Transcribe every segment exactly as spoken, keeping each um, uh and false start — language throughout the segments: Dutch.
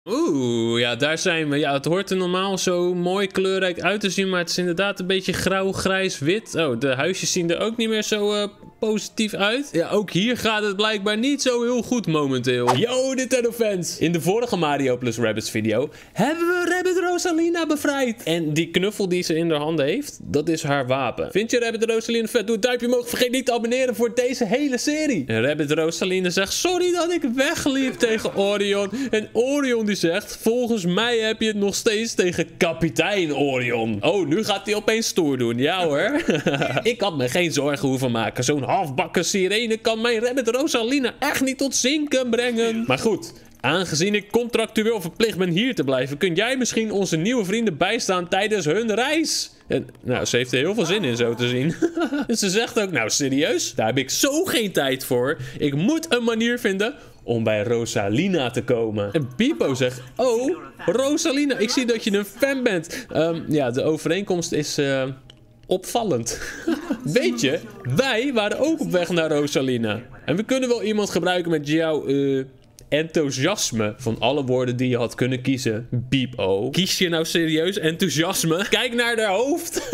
Oeh, ja, daar zijn we. Ja, het hoort er normaal zo mooi kleurrijk uit te zien, maar het is inderdaad een beetje grauw, grijs, wit. Oh, de huisjes zien er ook niet meer zo uh, positief uit. Ja, ook hier gaat het blijkbaar niet zo heel goed momenteel. Yo, Nintendo fans! In de vorige Mario plus Rabbids video hebben we Rabbid Rosalina bevrijd. En die knuffel die ze in haar handen heeft, dat is haar wapen. Vind je Rabbid Rosalina vet? Doe een duimpje omhoog. Vergeet niet te abonneren voor deze hele serie. En Rabbid Rosalina zegt, sorry dat ik wegliep tegen Orion. En Orion die zegt, volgens mij heb je het nog steeds tegen kapitein Orion. Oh, nu gaat hij opeens stoer doen. Ja hoor. Ik had me geen zorgen hoeven maken. Zo'n halfbakken sirene kan mijn Rabbid Rosalina echt niet tot zinken brengen. Maar goed, aangezien ik contractueel verplicht ben hier te blijven, kun jij misschien onze nieuwe vrienden bijstaan tijdens hun reis. En, nou, ze heeft er heel veel zin in, zo te zien. En ze zegt ook, nou serieus, daar heb ik zo geen tijd voor. Ik moet een manier vinden om bij Rosalina te komen. En Pipo zegt, oh, Rosalina, ik zie dat je een fan bent. Um, ja, de overeenkomst is uh, opvallend. Weet je, wij waren ook op weg naar Rosalina. En we kunnen wel iemand gebruiken met jouw uh, enthousiasme. Van alle woorden die je had kunnen kiezen. Pipo. Kies je nou serieus enthousiasme? Kijk naar haar hoofd.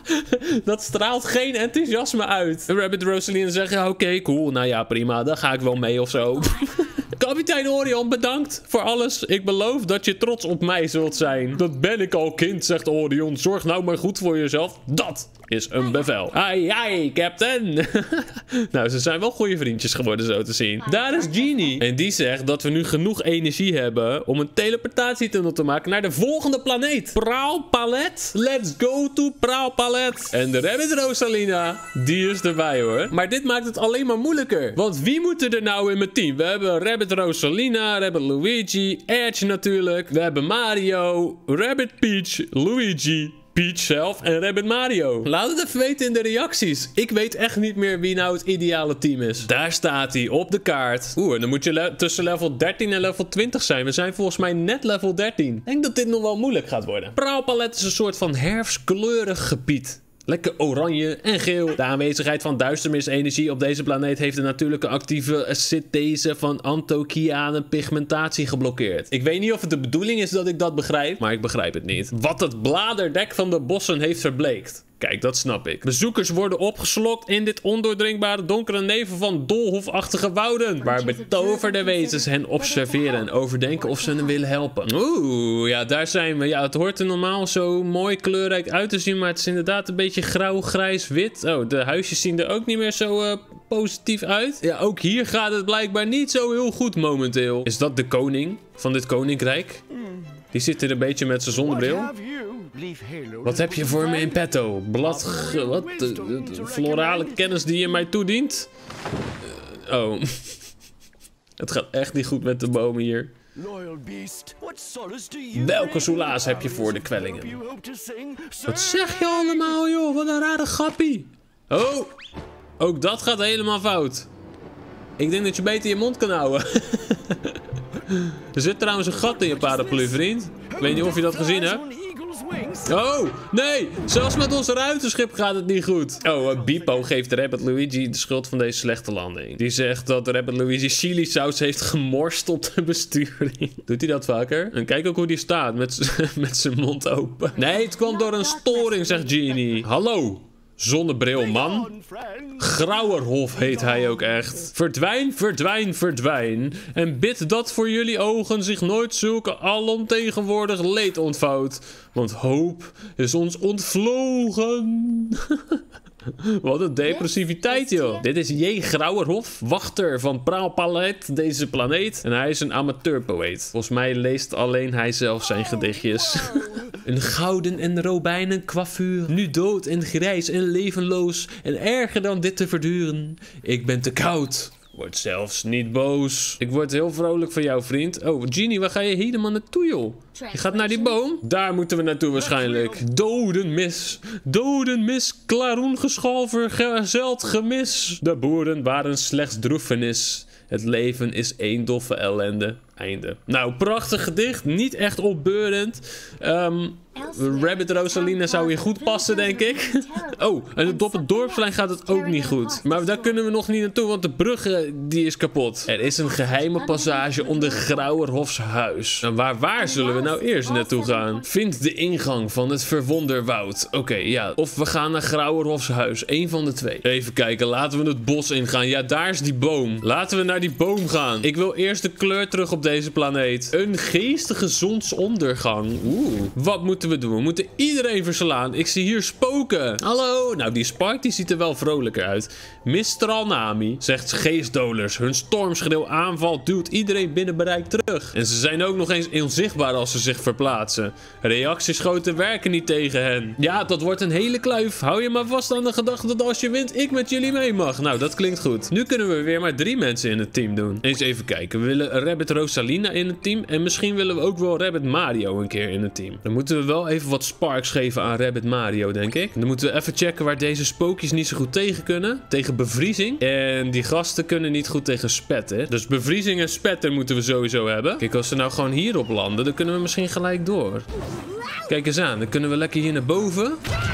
Dat straalt geen enthousiasme uit. Rabbid Rosalina zegt, ja, oké, okay, cool. Nou ja, prima. Dan ga ik wel mee of zo. Kapitein Orion, bedankt voor alles. Ik beloof dat je trots op mij zult zijn. Dat ben ik al, kind, zegt Orion. Zorg nou maar goed voor jezelf. Dat is een bevel. Ai, ai, captain. Nou, ze zijn wel goede vriendjes geworden, zo te zien. Daar is Genie. En die zegt dat we nu genoeg energie hebben om een teleportatietunnel te maken naar de volgende planeet. Praalpalet. Let's go to Praalpalet. En de Rabbid Rosalina, die is erbij hoor. Maar dit maakt het alleen maar moeilijker. Want wie moet er nou in mijn team? We hebben Rabbid Rosalina, Rabbid Luigi, Edge natuurlijk. We hebben Mario, Rabbid Peach, Luigi, Peach zelf en Rabbid Mario. Laat het even weten in de reacties. Ik weet echt niet meer wie nou het ideale team is. Daar staat hij op de kaart. Oeh, en dan moet je le tussen level dertien en level twintig zijn. We zijn volgens mij net level dertien. Ik denk dat dit nog wel moeilijk gaat worden. Praalpalet is een soort van herfstkleurig gebied. Lekker oranje en geel. De aanwezigheid van duisternisenergie op deze planeet heeft de natuurlijke actieve synthese van antociane pigmentatie geblokkeerd. Ik weet niet of het de bedoeling is dat ik dat begrijp, maar ik begrijp het niet. Wat het bladerdek van de bossen heeft verbleekt. Kijk, dat snap ik. Bezoekers worden opgeslokt in dit ondoordringbare donkere nevel van doolhofachtige wouden. Waar betoverde wezens hen observeren en overdenken of ze hen willen helpen. Oeh, ja, daar zijn we. Ja, het hoort er normaal zo mooi kleurrijk uit te zien, maar het is inderdaad een beetje grauw, grijs, wit. Oh, de huisjes zien er ook niet meer zo uh, positief uit. Ja, ook hier gaat het blijkbaar niet zo heel goed momenteel. Is dat de koning van dit koninkrijk? Die zit er een beetje met zijn zonnebril. Wat heb je voor me in petto? Blad... Wat? De, de, de florale kennis die je mij toedient? Uh, oh. Het gaat echt niet goed met de bomen hier. Welke soelaas heb je voor de kwellingen? Wat zeg je allemaal, joh? Wat een rare grappie. Oh. Ook dat gaat helemaal fout. Ik denk dat je beter je mond kan houden. Er zit trouwens een gat in je paraplu, vriend. Ik weet niet of je dat gezien hebt. Oh, nee. Zelfs met ons ruitenschip gaat het niet goed. Oh, uh, Bipo geeft Rabbid Luigi de schuld van deze slechte landing. Die zegt dat Rabbid Luigi chili saus heeft gemorst op de besturing. Doet hij dat vaker? En kijk ook hoe die staat met, met zijn mond open. Nee, het kwam door een storing, zegt Genie. Hallo. Zonnebrilman. Grauwerhof heet hij ook echt. Verdwijn, verdwijn, verdwijn. En bid dat voor jullie ogen zich nooit zulke alomtegenwoordig leed ontvouwt. Want hoop is ons ontvlogen. Wat een depressiviteit, joh. Dit is J. Grauwerhof, wachter van Praalpalet, deze planeet. En hij is een amateurpoëet. Volgens mij leest alleen hij zelf zijn gedichtjes. Een gouden en robijnen coiffure. Nu dood en grijs en levenloos. En erger dan dit te verduren. Ik ben te koud. Word zelfs niet boos. Ik word heel vrolijk van jou, vriend. Oh, Genie, waar ga je helemaal naartoe, joh? Je gaat naar die boom? Daar moeten we naartoe waarschijnlijk. Dodenmis. Dodenmis. Klaroengeschal vergezeld gemis. De boeren waren slechts droefenis. Het leven is één doffe ellende. einde. Nou, prachtig gedicht. Niet echt opbeurend. Um, Rabbit Rosalina zou hier goed passen, denk ik. Oh, en op het dorpsplein gaat het ook niet goed. Maar daar kunnen we nog niet naartoe, want de brug uh, die is kapot. Er is een geheime passage onder Grauwerhofs huis. En waar, waar zullen we nou eerst naartoe gaan? Vind de ingang van het Verwonderwoud. Oké, okay, ja. Of we gaan naar Grauwerhofs huis. Eén van de twee. Even kijken, laten we het bos ingaan. Ja, daar is die boom. Laten we naar die boom gaan. Ik wil eerst de kleur terug op deze planeet. Een geestige zonsondergang. Oeh. Wat moeten we doen? We moeten iedereen verslaan. Ik zie hier spoken. Hallo. Nou, die Spark die ziet er wel vrolijker uit. mister Nami zegt geestdolers. Hun stormschreeuw aanval duwt iedereen binnen bereik terug. En ze zijn ook nog eens onzichtbaar als ze zich verplaatsen. Reactieschoten werken niet tegen hen. Ja, dat wordt een hele kluif. Hou je maar vast aan de gedachte dat als je wint, ik met jullie mee mag. Nou, dat klinkt goed. Nu kunnen we weer maar drie mensen in het team doen. Eens even kijken. We willen Rabbit Rosalina in het team. En misschien willen we ook wel Rabbit Mario een keer in het team. Dan moeten we wel even wat sparks geven aan Rabbit Mario, denk ik. Dan moeten we even checken waar deze spookjes niet zo goed tegen kunnen. Tegen bevriezing. En die gasten kunnen niet goed tegen spetter. Dus bevriezing en spetter moeten we sowieso hebben. Kijk, als ze nou gewoon hierop landen, dan kunnen we misschien gelijk door. Kijk eens aan. Dan kunnen we lekker hier naar boven.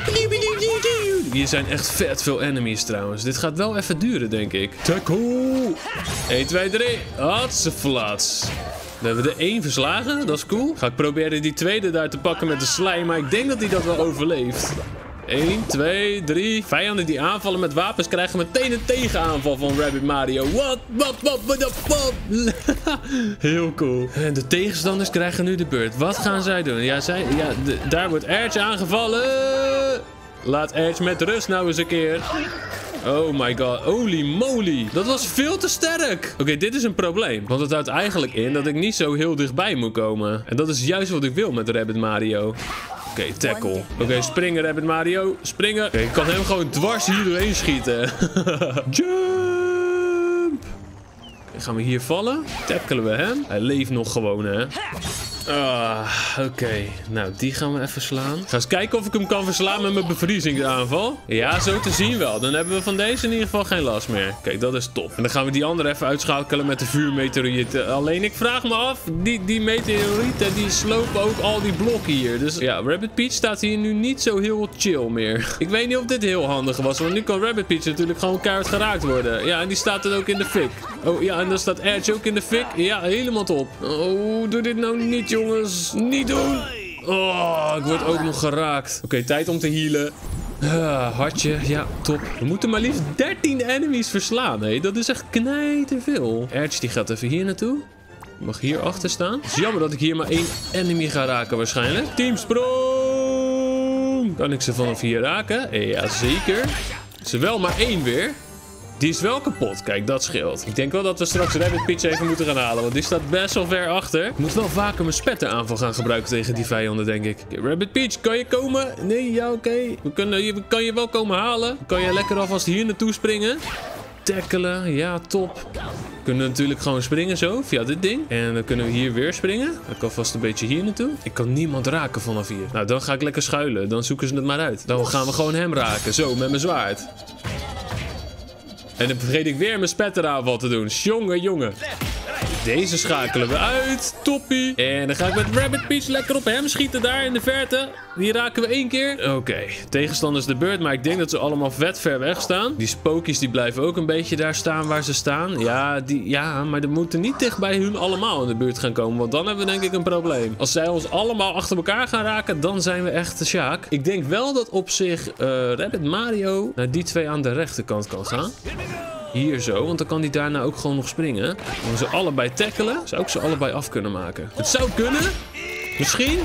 Hier zijn echt vet veel enemies trouwens. Dit gaat wel even duren, denk ik. Tackle! één, twee, drie. Hatseflats. We hebben er één verslagen. Dat is cool. Ga ik proberen die tweede daar te pakken met de slime. Maar ik denk dat hij dat wel overleeft. één, twee, drie. Vijanden die aanvallen met wapens krijgen meteen een tegenaanval van Rabbit Mario. Wat? Wat? Wat? Wat? Wat? Heel cool. En de tegenstanders krijgen nu de beurt. Wat gaan zij doen? Ja, zij, ja de, daar wordt Edge aangevallen. Laat Edge met rust nou eens een keer. Oh my god, holy moly. Dat was veel te sterk. Oké, okay, dit is een probleem. Want het houdt eigenlijk in dat ik niet zo heel dichtbij moet komen. En dat is juist wat ik wil met Rabbit Mario. Oké, okay, tackle. Oké, okay, springen Rabbit Mario. Springen. Oké, okay, ik kan hem gewoon dwars hier doorheen schieten. Jump. Okay, gaan we hier vallen? Tackelen we hem? Hij leeft nog gewoon, hè. Ah, oké. Okay. Nou, die gaan we even slaan. Ga eens kijken of ik hem kan verslaan met mijn bevriezingaanval. Ja, zo te zien wel. Dan hebben we van deze in ieder geval geen last meer. Kijk, dat is top. En dan gaan we die andere even uitschakelen met de vuurmeteorieten. Alleen ik vraag me af, die, die meteorieten die slopen ook al die blokken hier. Dus ja, Rabbit Peach staat hier nu niet zo heel chill meer. Ik weet niet of dit heel handig was, want nu kan Rabbit Peach natuurlijk gewoon keihard geraakt worden. Ja, en die staat dan ook in de fik. Oh ja, en dan staat Edge ook in de fik. Ja, helemaal top. Oh, doe dit nou niet, jongens. Niet doen. Oh, ik word ook nog geraakt. Oké, okay, tijd om te healen. Ah, hartje. Ja, top. We moeten maar liefst dertien enemies verslaan, hé. Dat is echt knijterveel. Edge, die gaat even hier naartoe. Ik mag hier achter staan. Het is jammer dat ik hier maar één enemy ga raken waarschijnlijk. Teamsprong! Kan ik ze vanaf hier raken? Ja, zeker. Ze wel maar één weer. Die is wel kapot. Kijk, dat scheelt. Ik denk wel dat we straks Rabbit Peach even moeten gaan halen. Want die staat best wel ver achter. Ik moet wel vaker mijn spetteraanval gaan gebruiken tegen die vijanden, denk ik. Okay, Rabbit Peach, kan je komen? Nee, ja, oké. Okay. We kunnen, je kan je wel komen halen. Kan je lekker alvast hier naartoe springen. Tackelen. Ja, top. We kunnen natuurlijk gewoon springen zo, via dit ding. En dan kunnen we hier weer springen. Ik kan vast een beetje hier naartoe. Ik kan niemand raken vanaf hier. Nou, dan ga ik lekker schuilen. Dan zoeken ze het maar uit. Dan gaan we gewoon hem raken. Zo, met mijn zwaard. En dan vergeet ik weer mijn spetteraanval te doen. Jongen, jongen. Deze schakelen we uit. Toppie. En dan ga ik met Rabbit Peach lekker op hem schieten daar in de verte. Die raken we één keer. Oké. Okay. Tegenstanders de beurt. Maar ik denk dat ze allemaal vet ver weg staan. Die spookjes die blijven ook een beetje daar staan waar ze staan. Ja, die, ja, maar die moeten niet dicht bij hun allemaal in de buurt gaan komen. Want dan hebben we denk ik een probleem. Als zij ons allemaal achter elkaar gaan raken, dan zijn we echt de Sjaak. Ik denk wel dat op zich uh, Rabbit Mario naar die twee aan de rechterkant kan gaan. Hier zo, want dan kan die daarna ook gewoon nog springen. Dan gaan ze allebei tackelen. Zou ik ze allebei af kunnen maken. Het zou kunnen. Misschien.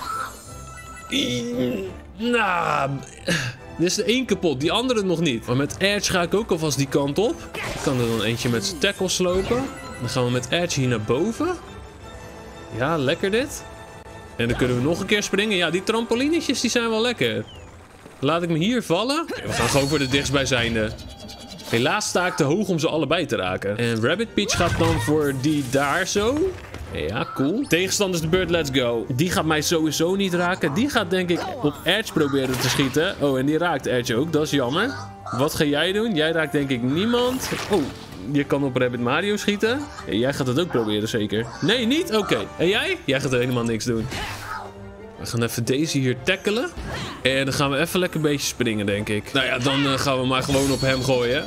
Nou, dit is de één kapot, die andere nog niet. Maar met Edge ga ik ook alvast die kant op. Ik kan er dan eentje met zijn tackle slopen. Dan gaan we met Edge hier naar boven. Ja, lekker dit. En dan kunnen we nog een keer springen. Ja, die trampolinetjes die zijn wel lekker. Laat ik me hier vallen. We gaan gewoon voor de dichtstbijzijnde. Helaas sta ik te hoog om ze allebei te raken. En Rabbit Peach gaat dan voor die daar zo. Ja, cool. Tegenstanders de beurt, let's go. Die gaat mij sowieso niet raken. Die gaat denk ik op Edge proberen te schieten. Oh, en die raakt Edge ook. Dat is jammer. Wat ga jij doen? Jij raakt denk ik niemand. Oh, je kan op Rabbit Mario schieten. Hey, jij gaat het ook proberen, zeker? Nee, niet? Oké. Okay. En jij? Jij gaat er helemaal niks doen. We gaan even deze hier tackelen. En dan gaan we even lekker een beetje springen, denk ik. Nou ja, dan uh, gaan we maar gewoon op hem gooien.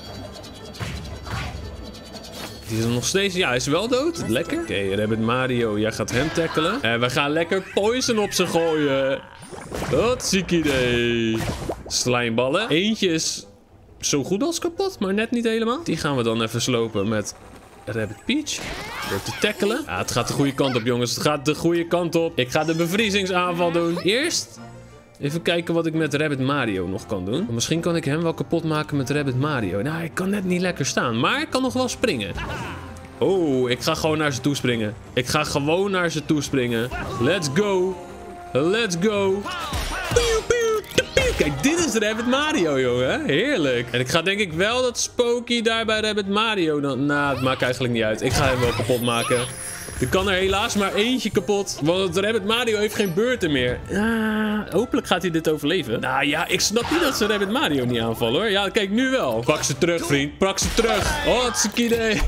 Die is er nog steeds... Ja, hij is wel dood. Lekker. Oké, okay, Rabbit Mario, jij gaat hem tackelen. En we gaan lekker poison op ze gooien. Wat ziek idee. Slijmballen. Eentje is zo goed als kapot, maar net niet helemaal. Die gaan we dan even slopen met Rabbit Peach. Door te tackelen. Ja, het gaat de goede kant op, jongens. Het gaat de goede kant op. Ik ga de bevriezingsaaanval doen. Eerst even kijken wat ik met Rabbit Mario nog kan doen. Misschien kan ik hem wel kapot maken met Rabbit Mario. Nou, ik kan net niet lekker staan, maar ik kan nog wel springen. Oh, ik ga gewoon naar ze toe springen. Ik ga gewoon naar ze toe springen. Let's go. Let's go. Kijk, dit is Rabbit Mario, jongen. Heerlijk. En ik ga denk ik wel dat Spooky daar bij Rabbit Mario dan... Nou, het maakt eigenlijk niet uit. Ik ga hem wel kapot maken. Er kan er helaas maar eentje kapot. Want Rabbit Mario heeft geen beurten meer. Ah, hopelijk gaat hij dit overleven. Nou ja, ik snap niet dat ze Rabbit Mario niet aanvallen, hoor. Ja, kijk, nu wel. Pak ze terug, vriend. Pak ze terug. Oh, wat een idee.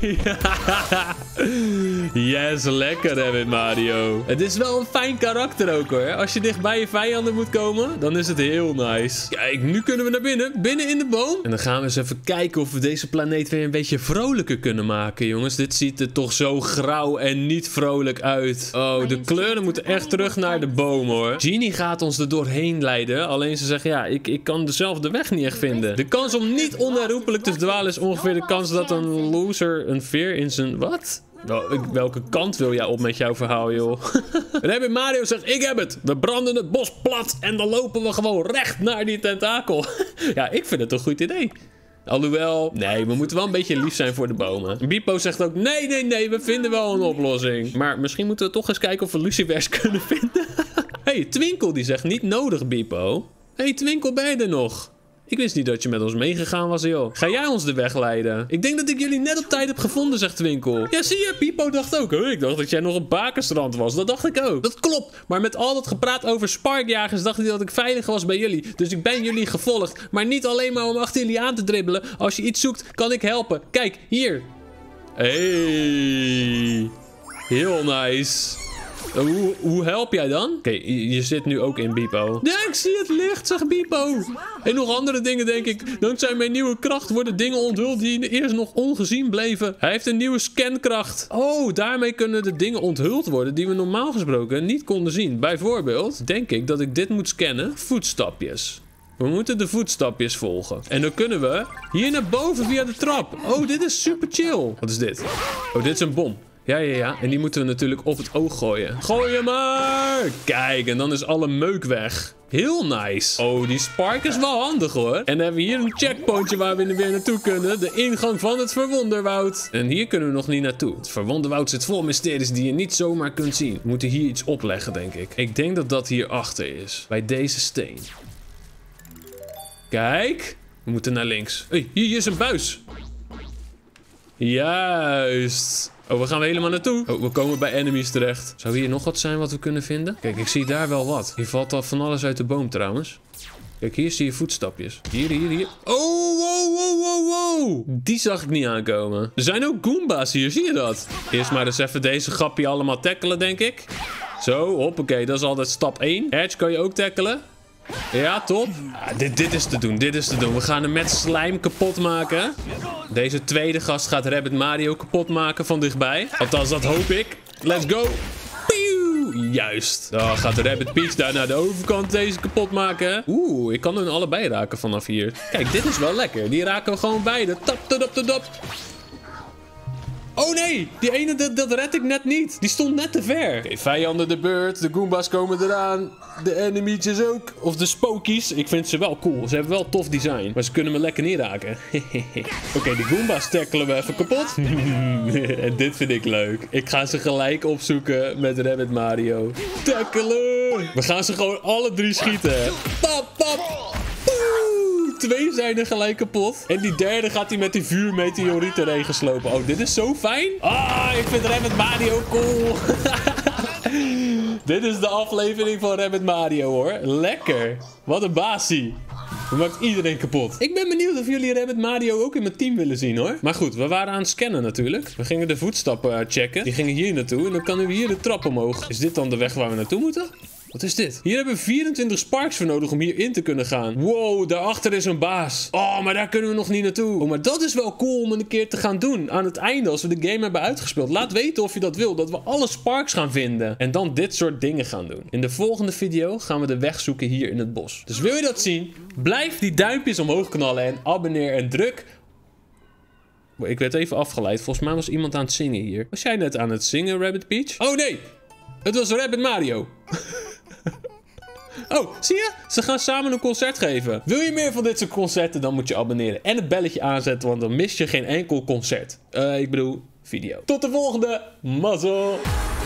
Yes, lekker Rabbit Mario. Het is wel een fijn karakter ook, hoor. Als je dicht bij je vijanden moet komen, dan is het heel nice. Kijk, nu kunnen we naar binnen. Binnen in de boom. En dan gaan we eens even kijken of we deze planeet weer een beetje vrolijker kunnen maken, jongens. Dit ziet er toch zo grauw en niet vrolijk uit. Oh, de kleuren moeten echt terug naar de boom, hoor. Genie gaat ons er doorheen leiden. Alleen ze zegt, ja, ik, ik kan dezelfde weg niet echt vinden. De kans om niet onherroepelijk te dwalen is ongeveer de kans dat een loser een veer in zijn... Wat? Wel, welke kant wil jij op met jouw verhaal, joh? Rabbit Mario zegt, ik heb het. We branden het bos plat en dan lopen we gewoon recht naar die tentakel. Ja, ik vind het een goed idee. Alhoewel, nee, we moeten wel een beetje lief zijn voor de bomen. Bipo zegt ook, nee, nee, nee, we vinden wel een oplossing. Maar misschien moeten we toch eens kijken of we lucifers kunnen vinden. Hey, Twinkle die zegt, niet nodig, Bipo. Hey, Twinkle, ben je er nog? Ik wist niet dat je met ons meegegaan was, joh. Ga jij ons de weg leiden? Ik denk dat ik jullie net op tijd heb gevonden, zegt Twinkle. Ja, zie je, Bipo dacht ook. Huh? Ik dacht dat jij nog op Bakenstrand was. Dat dacht ik ook. Dat klopt. Maar met al dat gepraat over sparkjagers dacht hij dat ik veilig was bij jullie. Dus ik ben jullie gevolgd. Maar niet alleen maar om achter jullie aan te dribbelen. Als je iets zoekt, kan ik helpen. Kijk, hier. Hey. Heel nice. Hoe, hoe help jij dan? Oké, okay, je, je zit nu ook in Bipo. Ja, ik zie het licht, zegt Bipo. En nog andere dingen, denk ik. Dankzij mijn nieuwe kracht worden dingen onthuld die eerst nog ongezien bleven. Hij heeft een nieuwe scankracht. Oh, daarmee kunnen de dingen onthuld worden die we normaal gesproken niet konden zien. Bijvoorbeeld, denk ik dat ik dit moet scannen. Voetstapjes. We moeten de voetstapjes volgen. En dan kunnen we hier naar boven via de trap. Oh, dit is super chill. Wat is dit? Oh, dit is een bom. Ja, ja, ja. En die moeten we natuurlijk op het oog gooien. Gooi hem maar! Kijk, en dan is alle meuk weg. Heel nice. Oh, die spark is wel handig, hoor. En dan hebben we hier een checkpointje waar we weer naartoe kunnen. De ingang van het Verwonderwoud. En hier kunnen we nog niet naartoe. Het Verwonderwoud zit vol mysteries die je niet zomaar kunt zien. We moeten hier iets opleggen, denk ik. Ik denk dat dat hier achter is. Bij deze steen. Kijk. We moeten naar links. Hé, hey, hier is een buis. Juist. Oh, waar gaan we helemaal naartoe? Oh, we komen bij enemies terecht. Zou hier nog wat zijn wat we kunnen vinden? Kijk, ik zie daar wel wat. Hier valt al van alles uit de boom trouwens. Kijk, hier zie je voetstapjes. Hier, hier, hier. Oh, wow, wow, wow, wow. Die zag ik niet aankomen. Er zijn ook Goomba's hier, zie je dat? Eerst maar eens even deze grappie allemaal tackelen, denk ik. Zo, hoppakee, dat is altijd stap één. Edge kan je ook tackelen. Ja, top. Ah, dit, dit is te doen, dit is te doen. We gaan hem met slijm kapot maken. Deze tweede gast gaat Rabbit Mario kapot maken van dichtbij. Althans, dat hoop ik. Let's go. Pieuw. Juist. Dan gaat de Rabbit Peach daar naar de overkant deze kapot maken. Oeh, ik kan hun allebei raken vanaf hier. Kijk, dit is wel lekker. Die raken we gewoon beide. Tap, tap, tap, tap. Oh nee, die ene, dat, dat red ik net niet. Die stond net te ver. Oké, okay, vijanden de beurt. De Goombas komen eraan. De enemies ook. Of de Spokies. Ik vind ze wel cool. Ze hebben wel tof design. Maar ze kunnen me lekker niet raken. Oké, okay, de Goombas tackelen we even kapot. En dit vind ik leuk. Ik ga ze gelijk opzoeken met Rabbit Mario. Tackelen. We gaan ze gewoon alle drie schieten. Pap, pap. Twee zijn er gelijk kapot. En die derde gaat hij met die vuurmeteorieten regen slopen. Oh, dit is zo fijn. Ah, ik vind Rabbit Mario cool. Dit is de aflevering van Rabbit Mario, hoor. Lekker. Wat een basie. Dat maakt iedereen kapot. Ik ben benieuwd of jullie Rabbit Mario ook in mijn team willen zien, hoor. Maar goed, we waren aan het scannen natuurlijk. We gingen de voetstappen checken. Die gingen hier naartoe en dan kunnen we hier de trap omhoog. Is dit dan de weg waar we naartoe moeten? Wat is dit? Hier hebben we vierentwintig sparks voor nodig om hierin te kunnen gaan. Wow, daarachter is een baas. Oh, maar daar kunnen we nog niet naartoe. Oh, maar dat is wel cool om een keer te gaan doen. Aan het einde, als we de game hebben uitgespeeld. Laat weten of je dat wil. Dat we alle sparks gaan vinden. En dan dit soort dingen gaan doen. In de volgende video gaan we de weg zoeken hier in het bos. Dus wil je dat zien? Blijf die duimpjes omhoog knallen en abonneer en druk... Ik werd even afgeleid. Volgens mij was iemand aan het zingen hier. Was jij net aan het zingen, Rabbit Peach? Oh nee! Het was Rabbit Mario. Oh, zie je? Ze gaan samen een concert geven. Wil je meer van dit soort concerten, dan moet je abonneren. En het belletje aanzetten, want dan mis je geen enkel concert. Uh, ik bedoel, video. Tot de volgende. Mazzel!